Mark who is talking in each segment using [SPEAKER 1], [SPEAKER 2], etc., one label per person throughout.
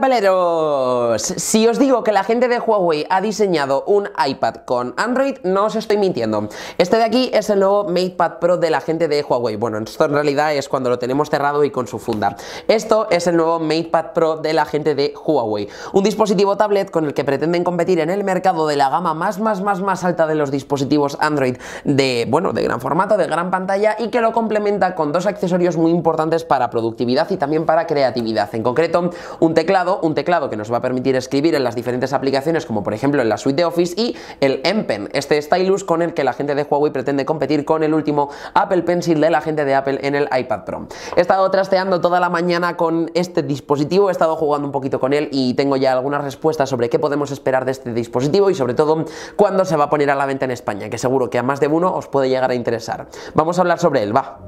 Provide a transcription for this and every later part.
[SPEAKER 1] Apeleros, si os digo que la gente de Huawei ha diseñado un iPad con Android, no os estoy mintiendo. Este de aquí es el nuevo MatePad Pro de la gente de Huawei. Bueno, esto en realidad es cuando lo tenemos cerrado y con su funda. Esto es el nuevo MatePad Pro de la gente de Huawei. Un dispositivo tablet con el que pretenden competir en el mercado de la gama más alta de los dispositivos Android de gran formato, de gran pantalla, y que lo complementa con dos accesorios muy importantes para productividad y también para creatividad. En concreto, un teclado que nos va a permitir escribir en las diferentes aplicaciones, como por ejemplo en la suite de Office, y el M Pen, este stylus con el que la gente de Huawei pretende competir con el último Apple Pencil de la gente de Apple en el iPad Pro. He estado trasteando toda la mañana con este dispositivo, he estado jugando un poquito con él y tengo ya algunas respuestas sobre qué podemos esperar de este dispositivo y sobre todo cuándo se va a poner a la venta en España, que seguro que a más de uno os puede llegar a interesar. Vamos a hablar sobre él, va.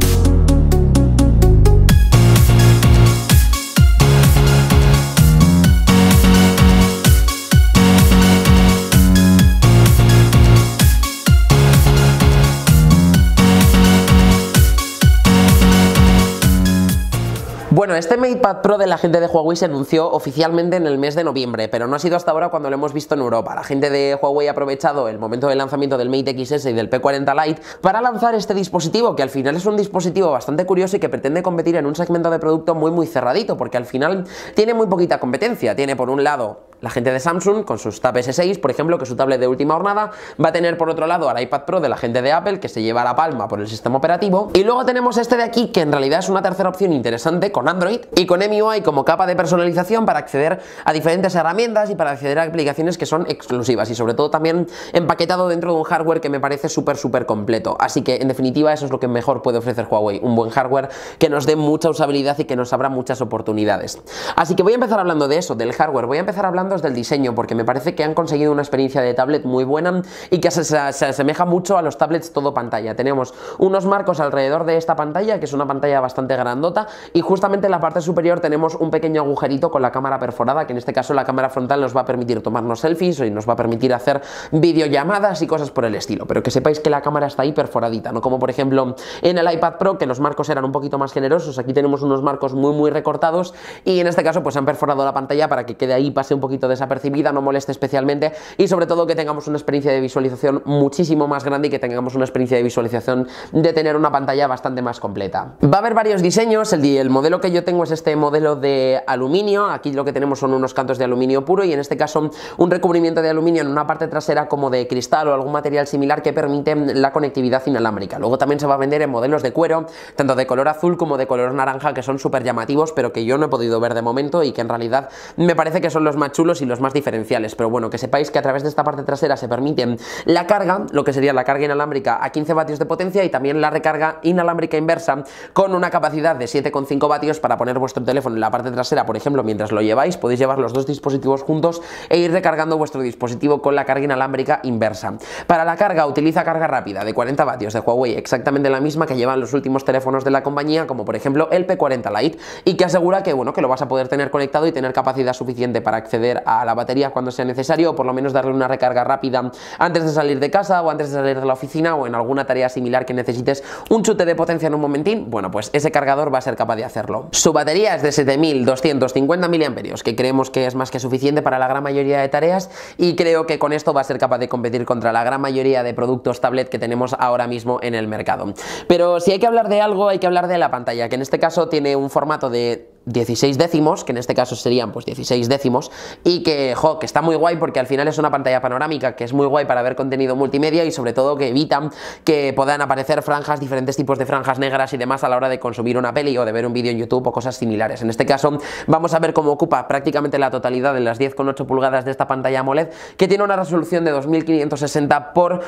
[SPEAKER 1] Bueno, este MatePad Pro de la gente de Huawei se anunció oficialmente en el mes de noviembre, pero no ha sido hasta ahora cuando lo hemos visto en Europa. La gente de Huawei ha aprovechado el momento del lanzamiento del Mate XS y del P40 Lite para lanzar este dispositivo, que al final es un dispositivo bastante curioso y que pretende competir en un segmento de producto muy cerradito, porque al final tiene muy poquita competencia. Tiene por un lado la gente de Samsung con sus Tab S6, por ejemplo, que es su tablet de última hornada. Va a tener por otro lado al iPad Pro de la gente de Apple, que se lleva la palma por el sistema operativo. Y luego tenemos este de aquí, que en realidad es una tercera opción interesante, con Android y con MIUI como capa de personalización para acceder a diferentes herramientas y para acceder a aplicaciones que son exclusivas, y sobre todo también empaquetado dentro de un hardware que me parece súper completo. Así que en definitiva eso es lo que mejor puede ofrecer Huawei, un buen hardware que nos dé mucha usabilidad y que nos abra muchas oportunidades. Así que voy a empezar hablando de eso, del hardware. Voy a empezar hablando del diseño, porque me parece que han conseguido una experiencia de tablet muy buena y que se asemeja mucho a los tablets todo pantalla. Tenemos unos marcos alrededor de esta pantalla, que es una pantalla bastante grandota, y justamente en la parte superior tenemos un pequeño agujerito con la cámara perforada, que en este caso la cámara frontal nos va a permitir tomarnos selfies y nos va a permitir hacer videollamadas y cosas por el estilo, pero que sepáis que la cámara está ahí perforadita, no como por ejemplo en el iPad Pro, que los marcos eran un poquito más generosos. Aquí tenemos unos marcos muy recortados y en este caso pues han perforado la pantalla para que quede ahí, pase un poquito desapercibida, no moleste especialmente, y sobre todo que tengamos una experiencia de visualización muchísimo más grande y que tengamos una experiencia de visualización de tener una pantalla bastante más completa. Va a haber varios diseños. El modelo que yo tengo es este modelo de aluminio. Aquí lo que tenemos son unos cantos de aluminio puro y en este caso un recubrimiento de aluminio en una parte trasera como de cristal o algún material similar que permite la conectividad inalámbrica. Luego también se va a vender en modelos de cuero, tanto de color azul como de color naranja, que son súper llamativos, pero que yo no he podido ver de momento y que en realidad me parece que son los más chulos y los más diferenciales. Pero bueno, que sepáis que a través de esta parte trasera se permite la carga, lo que sería la carga inalámbrica a 15 vatios de potencia, y también la recarga inalámbrica inversa con una capacidad de 7,5 vatios para poner vuestro teléfono en la parte trasera, por ejemplo, mientras lo lleváis. Podéis llevar los dos dispositivos juntos e ir recargando vuestro dispositivo con la carga inalámbrica inversa. Para la carga utiliza carga rápida de 40 vatios de Huawei, exactamente la misma que llevan los últimos teléfonos de la compañía, como por ejemplo el P40 Lite, y que asegura que que lo vas a poder tener conectado y tener capacidad suficiente para acceder a la batería cuando sea necesario, o por lo menos darle una recarga rápida antes de salir de casa o antes de salir de la oficina, o en alguna tarea similar que necesites un chute de potencia en un momentín. Bueno, pues ese cargador va a ser capaz de hacerlo. Su batería es de 7250 mAh, que creemos que es más que suficiente para la gran mayoría de tareas, y creo que con esto va a ser capaz de competir contra la gran mayoría de productos tablet que tenemos ahora mismo en el mercado. Pero si hay que hablar de algo, hay que hablar de la pantalla, que en este caso tiene un formato de 16 décimos, que en este caso serían pues 16 décimos, y que está muy guay, porque al final es una pantalla panorámica que es muy guay para ver contenido multimedia, y sobre todo que evitan que puedan aparecer franjas, diferentes tipos de franjas negras y demás a la hora de consumir una peli o de ver un vídeo en YouTube o cosas similares. En este caso vamos a ver cómo ocupa prácticamente la totalidad de las 10,8 pulgadas de esta pantalla AMOLED, que tiene una resolución de 2560 por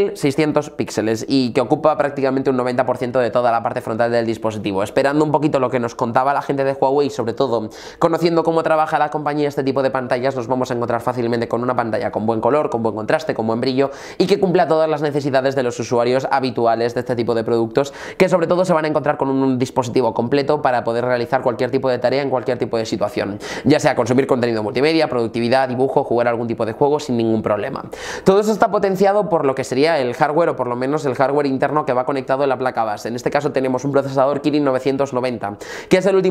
[SPEAKER 1] 1600 píxeles y que ocupa prácticamente un 90% de toda la parte frontal del dispositivo. Esperando un poquito lo que nos contaba la gente de Huawei, sobre todo conociendo cómo trabaja la compañía este tipo de pantallas, nos vamos a encontrar fácilmente con una pantalla con buen color, con buen contraste, con buen brillo, y que cumpla todas las necesidades de los usuarios habituales de este tipo de productos, que sobre todo se van a encontrar con un dispositivo completo para poder realizar cualquier tipo de tarea en cualquier tipo de situación, ya sea consumir contenido multimedia, productividad, dibujo, jugar algún tipo de juego sin ningún problema. Todo eso está potenciado por lo que sería el hardware, o por lo menos el hardware interno que va conectado en la placa base. En este caso tenemos un procesador Kirin 990, que es el último procesador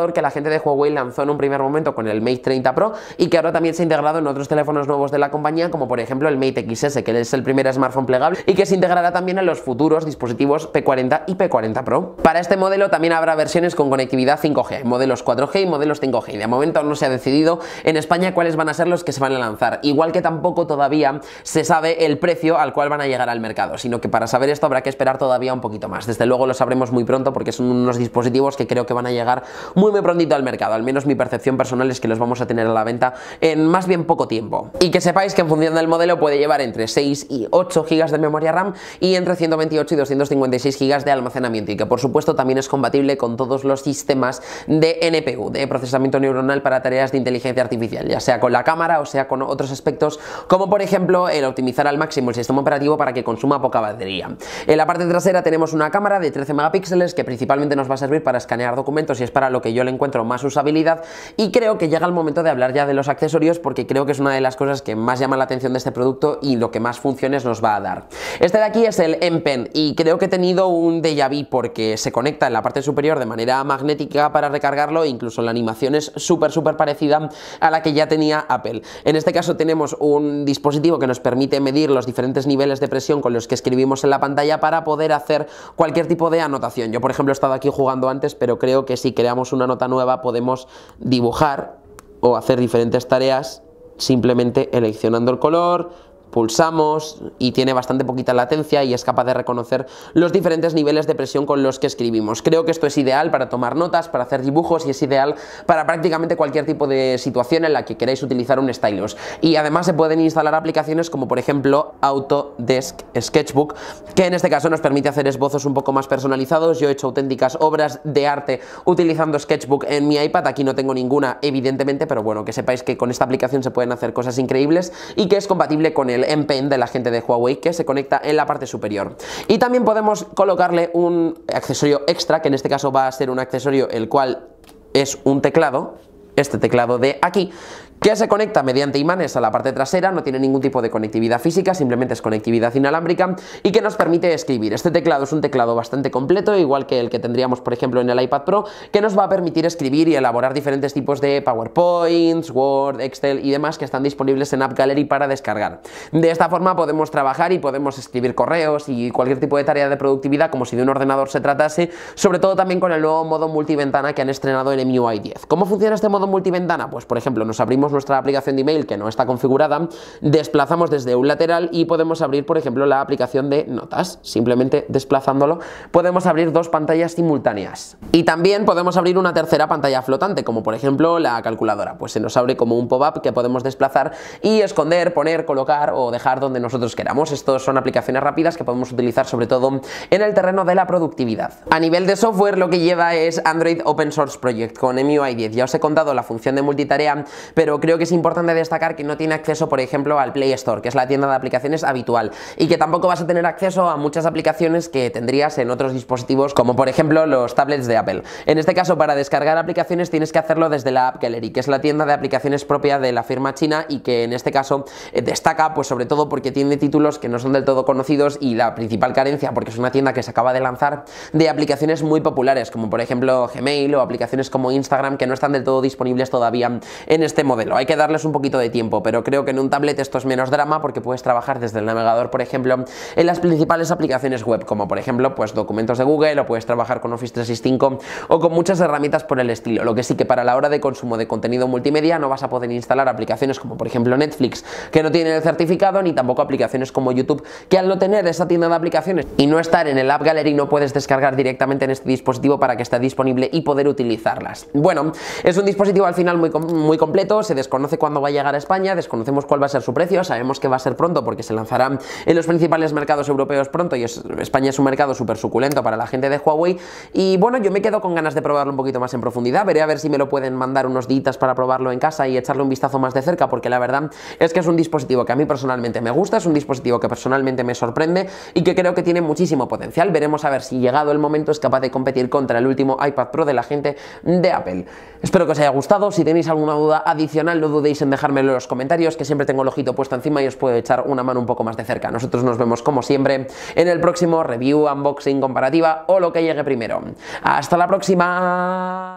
[SPEAKER 1] procesador que la gente de Huawei lanzó en un primer momento con el Mate 30 Pro y que ahora también se ha integrado en otros teléfonos nuevos de la compañía, como por ejemplo el Mate XS, que es el primer smartphone plegable y que se integrará también en los futuros dispositivos P40 y P40 Pro. Para este modelo también habrá versiones con conectividad 5G, modelos 4G y modelos 5G. De momento no se ha decidido en España cuáles van a ser los que se van a lanzar, igual que tampoco todavía se sabe el precio al cual van a llegar al mercado, sino que para saber esto habrá que esperar todavía un poquito más. Desde luego lo sabremos muy pronto porque son unos dispositivos que creo que van a llegar muy prontito al mercado, al menos mi percepción personal es que los vamos a tener a la venta en más bien poco tiempo. Y que sepáis que en función del modelo puede llevar entre 6 y 8 GB de memoria RAM y entre 128 y 256 GB de almacenamiento, y que por supuesto también es compatible con todos los sistemas de NPU, de procesamiento neuronal para tareas de inteligencia artificial, ya sea con la cámara o sea con otros aspectos, como por ejemplo el optimizar al máximo el sistema operativo para que consuma poca batería. En la parte trasera tenemos una cámara de 13 megapíxeles que principalmente nos va a servir para escanear documentos y es para lo que yo le encuentro más usabilidad, y creo que llega el momento de hablar ya de los accesorios porque creo que es una de las cosas que más llama la atención de este producto y lo que más funciones nos va a dar. Este de aquí es el M Pen y creo que he tenido un déjà vu porque se conecta en la parte superior de manera magnética para recargarlo e incluso la animación es súper parecida a la que ya tenía Apple. En este caso tenemos un dispositivo que nos permite medir los diferentes niveles de presión con los que escribimos en la pantalla para poder hacer cualquier tipo de anotación. Yo por ejemplo he estado aquí jugando antes, pero creo que si creamos una nota nueva podemos dibujar o hacer diferentes tareas simplemente seleccionando el color, pulsamos y tiene bastante poquita latencia y es capaz de reconocer los diferentes niveles de presión con los que escribimos. Creo que esto es ideal para tomar notas, para hacer dibujos y es ideal para prácticamente cualquier tipo de situación en la que queráis utilizar un stylus. Y además se pueden instalar aplicaciones como por ejemplo Autodesk Sketchbook, que en este caso nos permite hacer esbozos un poco más personalizados. Yo he hecho auténticas obras de arte utilizando Sketchbook en mi iPad, aquí no tengo ninguna evidentemente, pero bueno, que sepáis que con esta aplicación se pueden hacer cosas increíbles y que es compatible con el M Pen de la gente de Huawei, que se conecta en la parte superior. Y también podemos colocarle un accesorio extra, que en este caso va a ser un accesorio el cual es un teclado, este teclado de aquí, que se conecta mediante imanes a la parte trasera, no tiene ningún tipo de conectividad física, simplemente es conectividad inalámbrica y que nos permite escribir. Este teclado es un teclado bastante completo, igual que el que tendríamos por ejemplo en el iPad Pro, que nos va a permitir escribir y elaborar diferentes tipos de PowerPoints, Word, Excel y demás que están disponibles en App Gallery para descargar. De esta forma podemos trabajar y podemos escribir correos y cualquier tipo de tarea de productividad como si de un ordenador se tratase, sobre todo también con el nuevo modo multiventana que han estrenado en MIUI 10. ¿Cómo funciona este modo multiventana? Pues por ejemplo nos abrimos nuestra aplicación de email que no está configurada, desplazamos desde un lateral y podemos abrir por ejemplo la aplicación de notas, simplemente desplazándolo podemos abrir dos pantallas simultáneas y también podemos abrir una tercera pantalla flotante como por ejemplo la calculadora, pues se nos abre como un pop-up que podemos desplazar y esconder, poner, colocar o dejar donde nosotros queramos. Estos son aplicaciones rápidas que podemos utilizar sobre todo en el terreno de la productividad. A nivel de software lo que lleva es Android Open Source Project con MIUI 10, ya os he contado la función de multitarea, pero creo que es importante destacar que no tiene acceso por ejemplo al Play Store, que es la tienda de aplicaciones habitual, y que tampoco vas a tener acceso a muchas aplicaciones que tendrías en otros dispositivos como por ejemplo los tablets de Apple. En este caso para descargar aplicaciones tienes que hacerlo desde la App Gallery, que es la tienda de aplicaciones propia de la firma china y que en este caso destaca pues sobre todo porque tiene títulos que no son del todo conocidos y la principal carencia porque es una tienda que se acaba de lanzar de aplicaciones muy populares como por ejemplo Gmail o aplicaciones como Instagram que no están del todo disponibles todavía en este modelo. Hay que darles un poquito de tiempo, pero creo que en un tablet esto es menos drama porque puedes trabajar desde el navegador, por ejemplo, en las principales aplicaciones web, como por ejemplo, pues documentos de Google, o puedes trabajar con Office 365 o con muchas herramientas por el estilo. Lo que sí que para la hora de consumo de contenido multimedia no vas a poder instalar aplicaciones como por ejemplo Netflix, que no tienen el certificado, ni tampoco aplicaciones como YouTube, que al no tener esa tienda de aplicaciones y no estar en el App Gallery no puedes descargar directamente en este dispositivo para que esté disponible y poder utilizarlas. Bueno, es un dispositivo al final muy completo, se desconoce cuándo va a llegar a España, desconocemos cuál va a ser su precio, sabemos que va a ser pronto porque se lanzará en los principales mercados europeos pronto y España es un mercado súper suculento para la gente de Huawei y bueno, yo me quedo con ganas de probarlo un poquito más en profundidad, veré a ver si me lo pueden mandar unos días para probarlo en casa y echarle un vistazo más de cerca porque la verdad es que es un dispositivo que a mí personalmente me gusta, es un dispositivo que personalmente me sorprende y que creo que tiene muchísimo potencial. Veremos a ver si llegado el momento es capaz de competir contra el último iPad Pro de la gente de Apple. Espero que os haya gustado, si tenéis alguna duda adicional no dudéis en dejármelo en los comentarios, que siempre tengo el ojito puesto encima y os puedo echar una mano un poco más de cerca. Nosotros nos vemos como siempre en el próximo review, unboxing, comparativa o lo que llegue primero. ¡Hasta la próxima!